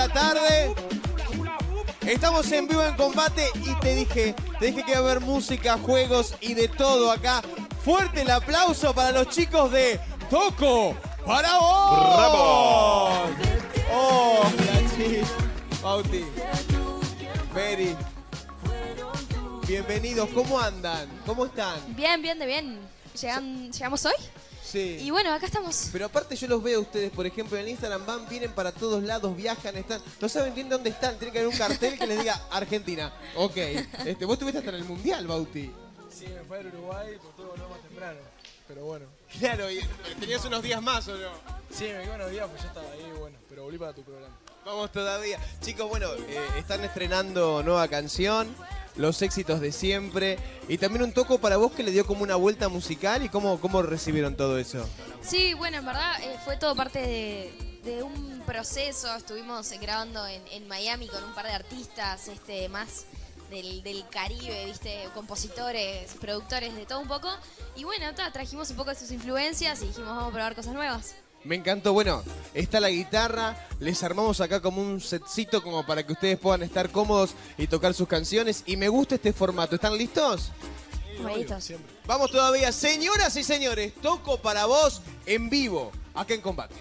la tarde. Estamos en vivo en combate y te dije que iba a haber música, juegos y de todo acá. Fuerte el aplauso para los chicos de Toco para vos. ¡Bravo! Oh, Francis, Bauti, Feri. Bienvenidos, ¿cómo andan? ¿Cómo están? Bien, bien, de bien. ¿Llegamos hoy? Sí. Y bueno, acá estamos. Pero aparte yo los veo a ustedes, por ejemplo, en el Instagram vienen para todos lados, viajan, están, no saben bien dónde están, tiene que haber un cartel que les diga Argentina. Ok, vos estuviste hasta en el Mundial, Bauti. Sí, me fui al Uruguay, por todo volvemos más temprano, pero bueno. Claro, y tenías unos días más, ¿o no? Sí, me quedé unos días, pues ya estaba ahí, bueno, pero volví para tu programa. Vamos todavía. Chicos, bueno, están estrenando nueva canción, los éxitos de siempre, y también un Toco para vos que le dio como una vuelta musical, y cómo recibieron todo eso. Sí, bueno, en verdad fue todo parte de un proceso. Estuvimos grabando en Miami con un par de artistas más del Caribe, ¿viste? Compositores, productores, de todo un poco. Y bueno, trajimos un poco de sus influencias y dijimos, vamos a probar cosas nuevas. Me encantó. Bueno, está la guitarra, les armamos acá como un setcito como para que ustedes puedan estar cómodos y tocar sus canciones. Y me gusta este formato. ¿Están listos? Listos. Vamos todavía. Señoras y señores, Toco para vos en vivo, acá en Combate.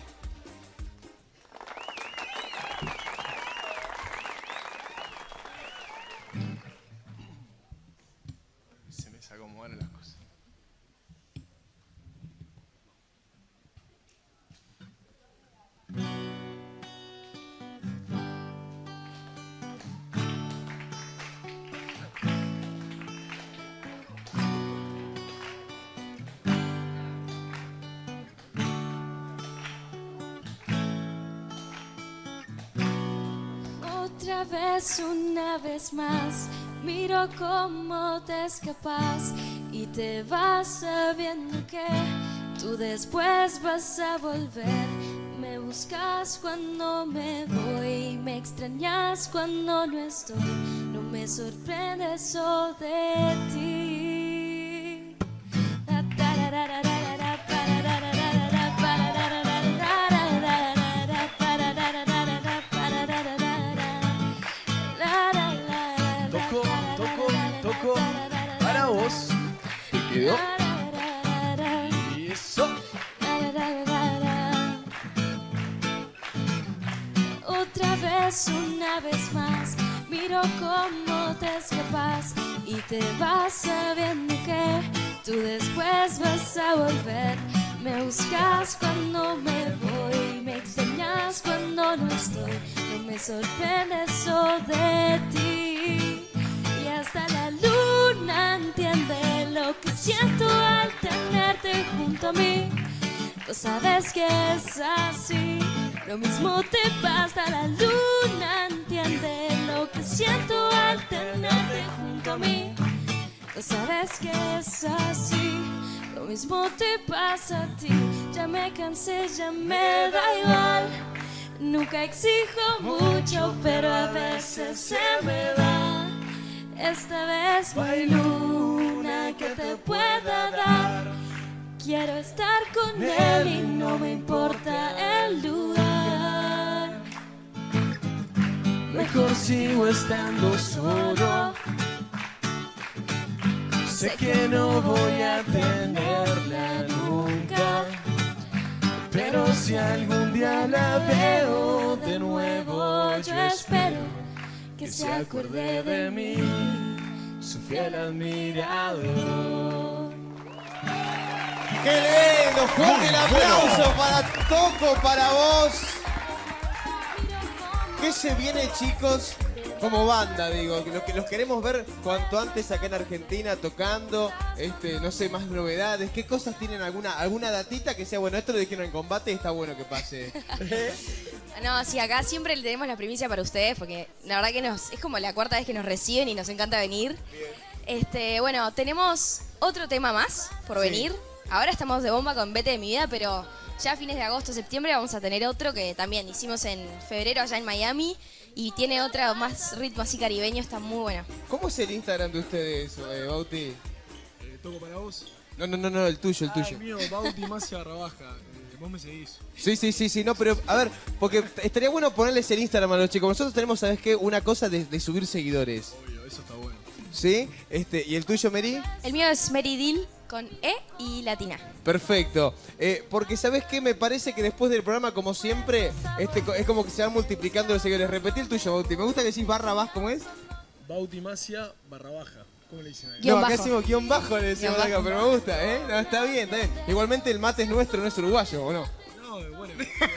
Se me desacomodaron las cosas. Otra vez, una vez más, miro cómo te escapas y te vas sabiendo que tú después vas a volver. Me buscas cuando me voy, me extrañas cuando no estoy. No me sorprende eso de ti. Toco para vos. ¿Te quedó? Y eso. Otra vez, una vez más, miro cómo te escapas y te vas sabiendo que tú después vas a volver. Me buscas cuando me voy, me extrañas cuando no estoy. No me sorprende eso de ti. Y hasta la luna entiende lo que siento al tenerte junto a mí. Tú sabes que es así. Lo mismo te pasa, la luna entiende lo que siento al tenerte junto a mí. Tú sabes que es así, lo mismo te pasa a ti. Ya me cansé, ya me da igual. Nunca exijo mucho, pero a veces se me va. Esta vez no hay luna que te pueda dar. Quiero estar con él y no me importa el lugar. Mejor sigo estando solo. Sé que no voy a tenerla nunca, pero si algún día la veo de nuevo, yo espero que se acuerde de mí, su fiel admirador. ¡Qué lindo! ¡Fuerte el aplauso para Toco para vos! ¿Qué se viene, chicos? Como banda, digo, que los queremos ver cuanto antes acá en Argentina tocando, no sé, más novedades. ¿Qué cosas tienen alguna datita que sea, bueno, esto lo dijeron en combate y está bueno que pase? No, sí, acá siempre le tenemos la primicia para ustedes, porque la verdad que es como la cuarta vez que nos reciben y nos encanta venir. Bueno, tenemos otro tema más por venir. Ahora estamos de bomba con Vete de mi vida, pero ya a fines de agosto, septiembre vamos a tener otro que también hicimos en febrero allá en Miami y tiene otro más ritmo así caribeño, está muy bueno. ¿Cómo es el Instagram de ustedes, Bauti? ¿Toco para vos? No, el tuyo, el tuyo. El mío, Bauti Macia _. Vos me seguís. Sí, no, pero a ver, porque estaría bueno ponerles el Instagram a los chicos. Nosotros tenemos, ¿sabes qué? Una cosa de subir seguidores. Obvio, eso está bueno. ¿Sí? ¿Y el tuyo, Mary? El mío es Meridil con E y latina. Perfecto. Porque, ¿sabes qué? Me parece que después del programa, como siempre, es como que se van multiplicando los seguidores. Repetí el tuyo, Bauti. Me gusta que decís barra baja, ¿cómo es? Bautimacia _baja. ¿Cómo le dicen ahí? Guión No, acá bajo. decimos guión bajo, le decimos Guión acá, bajo. pero me gusta, ¿eh? No, está bien, está bien. Igualmente el mate es nuestro, no es uruguayo, ¿o no? No, bueno.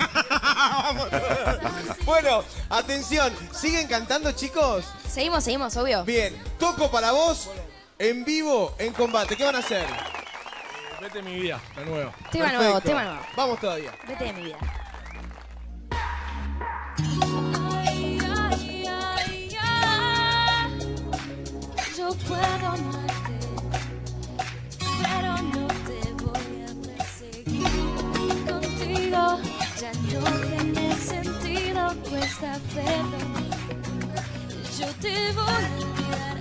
Bueno, atención, ¿siguen cantando, chicos? Seguimos, obvio. Bien, toco para vos, en vivo, en combate. ¿Qué van a hacer? Vete mi vida, la nueva. Tema Perfecto. nuevo, tema nuevo. Vamos todavía. Vete de mi vida. Ay, ay, ay, ay. Yo puedo amarte, pero no te voy a perseguir. Contigo ya no tiene sentido, cuesta verlo. Yo te voy a olvidar.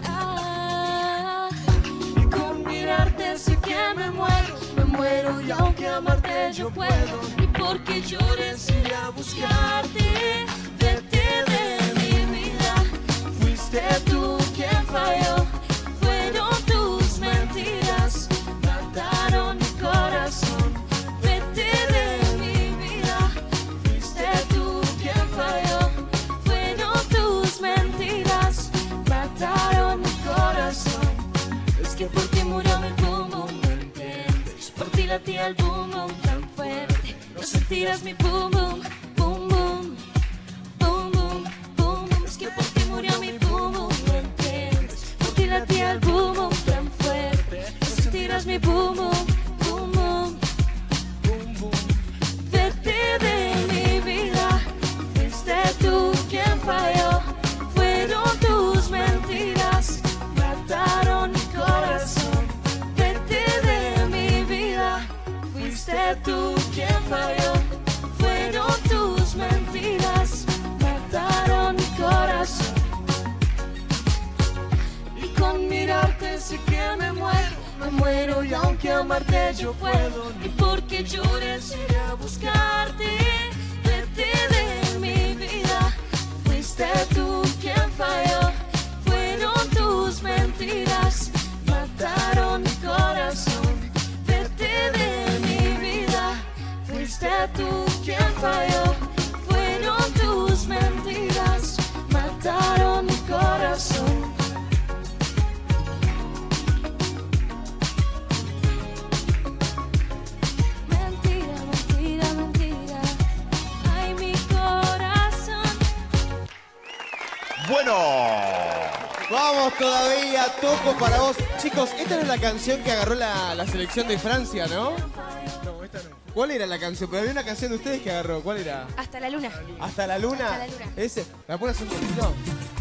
Y con mirarte sé que me muero y aunque amarte yo puedo. Y porque llores iré a buscarte, vete de mi vida. Fuiste tú quien falló, fueron tus mentiras, mataron mi corazón. Vete de mi vida, fuiste tú quien falló, fueron tus mentiras, mataron mi corazón. Es que por ti murió mi boom boom, no entiendes. Por ti latía el boom boom tan fuerte, no sentirás mi boom boom, boom boom, boom boom, boom boom. Es que por ti murió mi boom boom, no entiendes. Por ti latía el boom boom tan fuerte, no sentirás mi boom boom, boom boom, boom boom. Vete de mi vida, fuiste tú quien falló, fueron tus mentiras, mataron mi corazón. Vete de mi vida, fuiste tú quien falló, fueron tus mentiras, mataron mi corazón. Y con mirarte sé que me muero y aunque amarte yo puedo. Y porque llores iré a buscarte, vete de mi vida, fuiste tú quien falló, fueron tus mentiras, mataron mi corazón. Vete de mi vida, fuiste tú quien falló, fueron tus mentiras, mataron mi corazón. Mentira, mentira, mentira, ay mi corazón. Bueno. Vamos todavía, toco para vos. Chicos, esta no es la canción que agarró la selección de Francia, ¿no? No, esta no. ¿Cuál era la canción? Pero había una canción de ustedes que agarró. ¿Cuál era? Hasta la luna. ¿Hasta la luna? Hasta la luna. Ese. ¿La pones un poquito?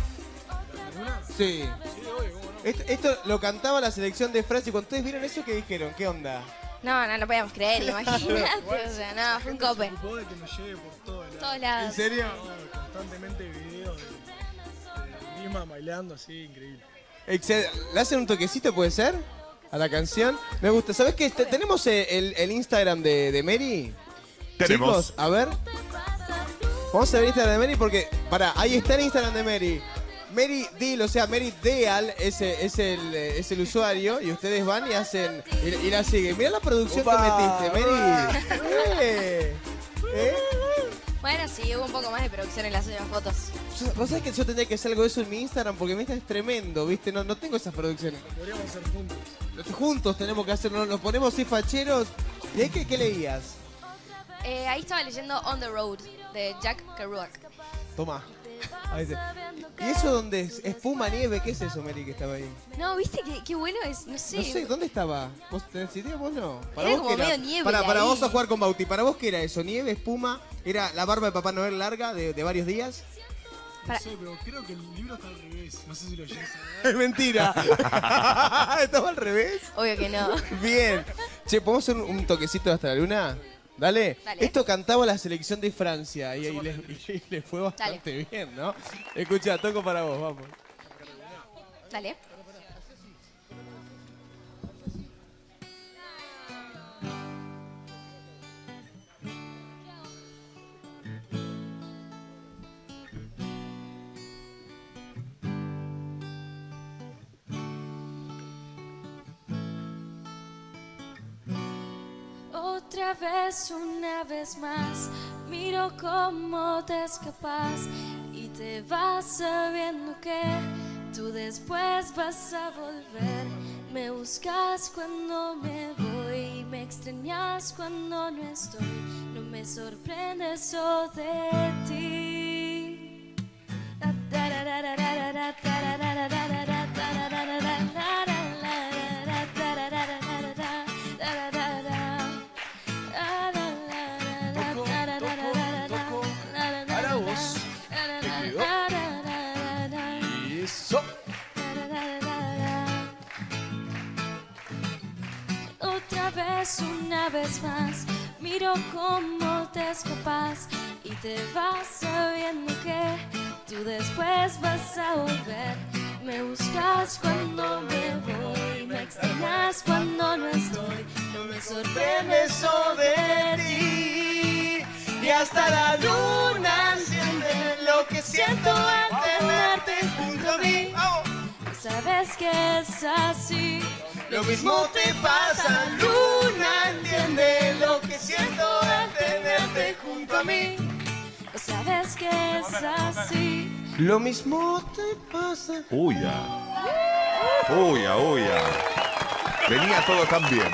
Sí. Esto lo cantaba la selección de Francia y cuando ustedes vieron eso, ¿qué dijeron? ¿Qué onda? No lo podíamos creer, imagínate. O sea, no, fue un cope. Tipo de que nos lleve por todos lados. Todos ¿En lados. serio? Constantemente videos de Lima bailando así, increíble. ¿Le hacen un toquecito, puede ser? A la canción. Me gusta. ¿Sabes qué? ¿Tenemos el Instagram de Mary? Tenemos. Chicos, a ver. Vamos a ver el Instagram de Mary porque... Pará, ahí está el Instagram de Mary. Mary Deal, o sea, Mary Deal es el usuario y ustedes van y hacen y la siguen. Mirá la producción Opa. que metiste, Mary. ¿Eh? Bueno, sí, hubo un poco más de producción en las últimas fotos. Vos sabés que yo tendría que hacer algo de eso en mi Instagram porque mi Instagram es tremendo, ¿viste? No tengo esas producciones. Podríamos hacer juntos. Juntos tenemos que hacerlo, nos ponemos así facheros. ¿Y ahí qué leías? Ahí estaba leyendo On the Road de Jack Kerouac. Tomá. Ahí está. ¿Y eso dónde es? ¿Espuma, nieve? ¿Qué es eso, Mary, que estaba ahí? No, ¿viste qué bueno es? No sé. No sé, ¿dónde estaba? ¿Vos tenés idea? ¿Vos no? Era como medio nieve Para ahí. vos a jugar con Bauti. ¿Para vos qué era eso? ¿Nieve, espuma? ¿Era la barba de Papá Noel larga de varios días? No sé, pero creo que el libro está al revés. No sé si lo llegas a ver. Es mentira. ¿Estaba al revés? Obvio que no. Bien. Che, ¿podemos hacer un toquecito hasta la luna? Dale. Dale. Esto cantaba la selección de Francia y les fue bastante bien, ¿no? Escucha, toco para vos, vamos. Dale. Otra vez, una vez más, miro cómo te escapas y te vas sabiendo que tú después vas a volver. Me buscas cuando me voy, me extrañas cuando no estoy. No me sorprende eso de ti. A la voz. Te pido. Y eso. Otra vez, una vez más, miro cómo te escapas y te vas sabiendo que tú después vas a volver. Me buscas cuando me voy, me extrañas cuando no estoy. No me sorprende eso de ti. Y hasta la luna entiende lo que siento al tenerte junto a mí. Sabes que es así. Lo mismo te pasa, luna entiende lo que siento al tenerte junto a mí. Sabes que es así. Lo mismo te pasa. Uya. Uya, uya. Venía todo tan bien.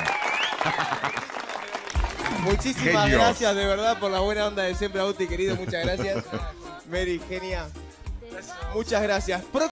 Muchísimas Genios. gracias de verdad por la buena onda de siempre, Auti, querido. Muchas gracias. Mary, genia. Muchas gracias.